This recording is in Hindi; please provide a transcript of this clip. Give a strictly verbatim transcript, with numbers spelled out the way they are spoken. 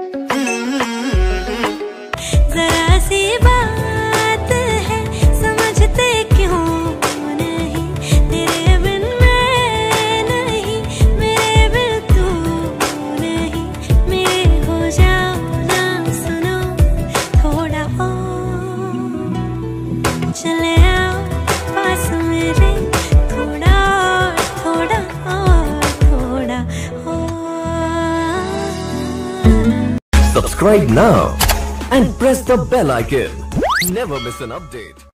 जरा सी बात है समझते क्यों नहीं, तेरे बिन मैं नहीं, मेरे बिन तू नहीं, मेरे हो जाओ ना सुनो थोड़ा और, चले आओ पास मेरे थोड़ा और, थोड़ा और, थोड़ा और। Subscribe now and press the bell icon. Never miss an update.